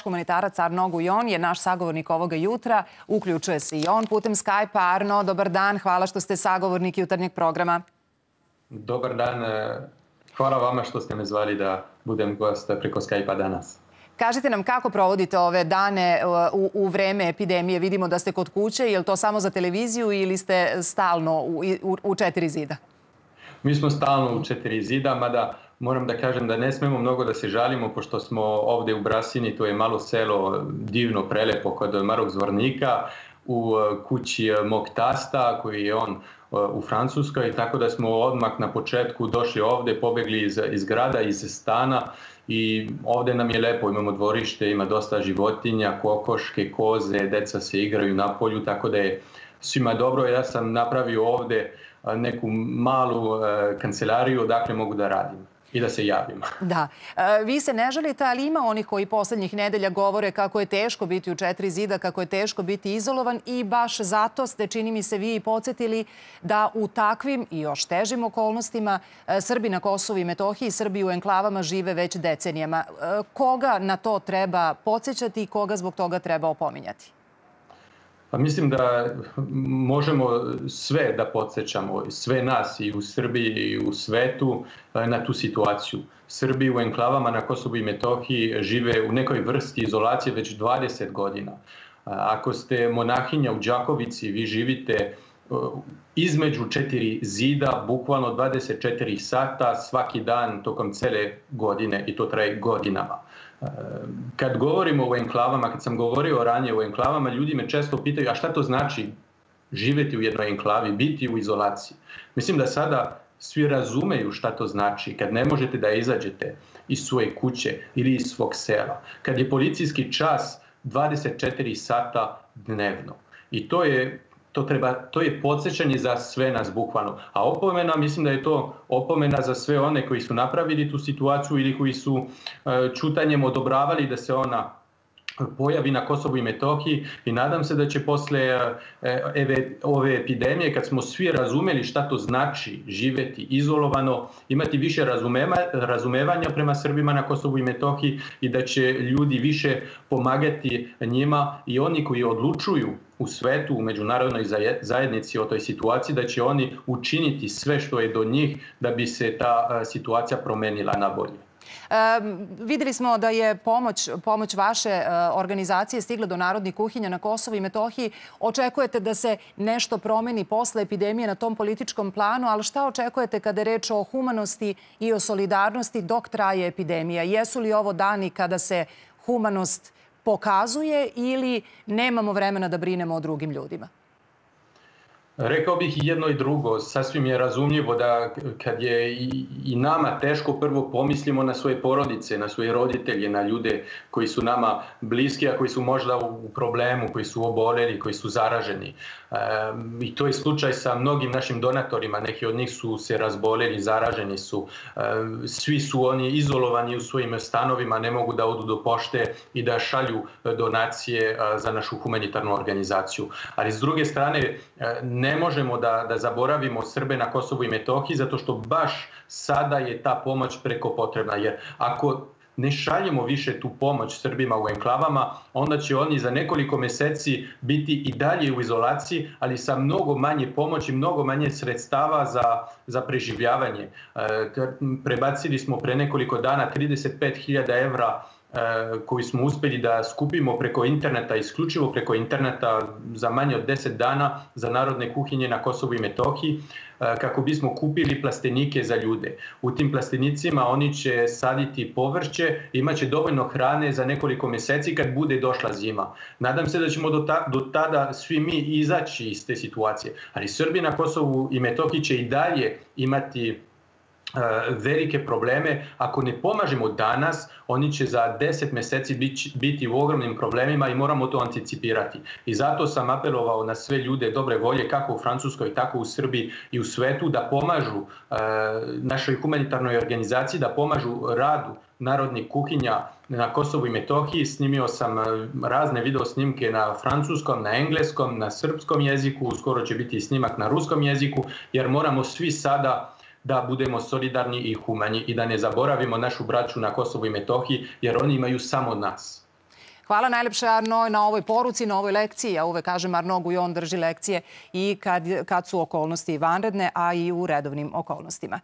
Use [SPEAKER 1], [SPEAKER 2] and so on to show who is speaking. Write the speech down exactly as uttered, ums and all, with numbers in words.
[SPEAKER 1] humanitarac Arno Gujon je naš sagovornik ovoga jutra. Uključuje se i on putem Skype-a. Arno, dobar dan. Hvala što ste sagovornik jutarnjeg programa.
[SPEAKER 2] Dobar dan. Hvala vama što ste me zvali da budem gost preko Skype-a danas.
[SPEAKER 1] Kažite nam kako provodite ove dane u, u vreme epidemije. Vidimo da ste kod kuće. Je li to samo za televiziju ili ste stalno u, u, u četiri zida?
[SPEAKER 2] Mi smo stalno u četiri zida, mada moram da kažem da ne smemo mnogo da se žalimo, pošto smo ovde u Brasini, to je malo selo divno, prelepo kod Marog Zvornika, u kući mog tasta koji je on u Francuskoj, tako da smo odmah na početku došli ovde, pobegli iz, iz grada, iz stana i ovde nam je lepo, imamo dvorište, ima dosta životinja, kokoške, koze, deca se igraju na polju, tako da je svima dobro. Ja sam napravio ovde neku malu kancelariju odakle mogu da radim i da se javim.
[SPEAKER 1] Da. Vi se ne žalite, ali ima onih koji poslednjih nedelja govore kako je teško biti u četiri zida, kako je teško biti izolovan i baš zato ste, čini mi se, vi i podsjetili da u takvim i još težim okolnostima Srbi na Kosovu i Metohiji, Srbi u enklavama žive već decenijama. Koga na to treba podsjećati i koga zbog toga treba opominjati?
[SPEAKER 2] Pa mislim da možemo sve da podsjećamo, sve nas i u Srbiji i u svetu na tu situaciju. Srbi u enklavama na Kosovu i Metohiji žive u nekoj vrsti izolacije već dvadeset godina. Ako ste monahinja u Đakovici, vi živite između četiri zida, bukvalno dvadeset četiri sata svaki dan tokom cele godine i to traje godinama. Kad govorimo o enklavama, kad sam govorio ranije o enklavama, ljudi me često pitaju a šta to znači živjeti u jednoj enklavi, biti u izolaciji. Mislim da sada svi razumeju šta to znači kad ne možete da izađete iz svoje kuće ili iz svog sela. Kad je policijski čas dvadeset četiri sata dnevno. I to je To, treba, to je podsjećanje za sve nas bukvalno. A opomena, mislim da je to opomena za sve one koji su napravili tu situaciju ili koji su čutanjem odobravali da se ona pojavi na Kosovu i Metohiji i nadam se da će posle ove epidemije, kad smo svi razumeli šta to znači živeti izolovano, imati više razumevanja prema Srbima na Kosovu i Metohiji i da će ljudi više pomagati njima i oni koji odlučuju u svetu, u međunarodnoj zajednici o toj situaciji, da će oni učiniti sve što je do njih da bi se ta situacija promenila na bolje.
[SPEAKER 1] E, videli smo da je pomoć, pomoć vaše e, organizacije stigla do narodnih kuhinja na Kosovu i Metohiji. Očekujete da se nešto promeni posle epidemije na tom političkom planu, ali šta očekujete kada je reč o humanosti i o solidarnosti dok traje epidemija? Jesu li ovo dani kada se humanost pokazuje ili nemamo vremena da brinemo o drugim ljudima?
[SPEAKER 2] Rekao bih i jedno i drugo. Sasvim je razumljivo da kad je i nama teško, prvo pomislimo na svoje porodice, na svoje roditelje, na ljude koji su nama bliski, a koji su možda u problemu, koji su oboljeli, koji su zaraženi. I to je slučaj sa mnogim našim donatorima. Neki od njih su se razboljeli, zaraženi su. Svi su oni izolovani u svojim stanovima, ne mogu da odu do pošte i da šalju donacije za našu humanitarnu organizaciju. Ali s druge strane, ne možemo da, da zaboravimo Srbe na Kosovu i Metohiji zato što baš sada je ta pomoć preko potrebna. Jer ako ne šaljemo više tu pomoć Srbima u enklavama, onda će oni za nekoliko meseci biti i dalje u izolaciji, ali sa mnogo manje pomoći, mnogo manje sredstava za, za preživljavanje. Prebacili smo pre nekoliko dana trideset pet hiljada evra koji smo uspjeli da skupimo preko interneta, isključivo preko interneta za manje od deset dana za narodne kuhinje na Kosovu i Metohiji, kako bismo kupili plastenike za ljude. U tim plastenicima oni će saditi povrće, imaće dovoljno hrane za nekoliko mjeseci kad bude došla zima. Nadam se da ćemo do, ta, do tada svi mi izaći iz te situacije. Ali Srbi na Kosovu i Metohiji će i dalje imati velike probleme. Ako ne pomažemo danas, oni će za deset mjeseci biti u ogromnim problemima i moramo to anticipirati. I zato sam apelovao na sve ljude dobre volje, kako u Francuskoj, tako u Srbiji i u svetu, da pomažu našoj humanitarnoj organizaciji, da pomažu radu narodnih kuhinja na Kosovu i Metohiji. Snimio sam razne video snimke na francuskom, na engleskom, na srpskom jeziku, uskoro će biti i snimak na ruskom jeziku, jer moramo svi sada da budemo solidarni i humani i da ne zaboravimo našu braću na Kosovu i Metohiji, jer oni imaju samo nas.
[SPEAKER 1] Hvala najlepše, Arno, na ovoj poruci, na ovoj lekciji. Ja uvek kažem Arno Gujon drži lekcije i kad, kad su okolnosti vanredne, a i u redovnim okolnostima.